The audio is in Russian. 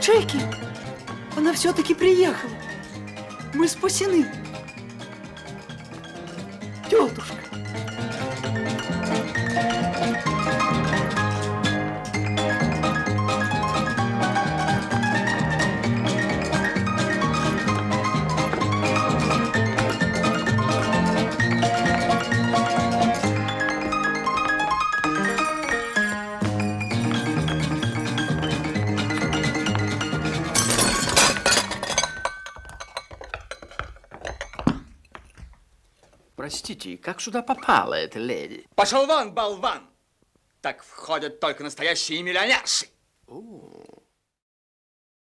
Джеки, она все-таки приехала. Мы спасены. Тетушка. Простите, как сюда попала эта леди? Пошел вон, болван! Так входят только настоящие миллионерши. О,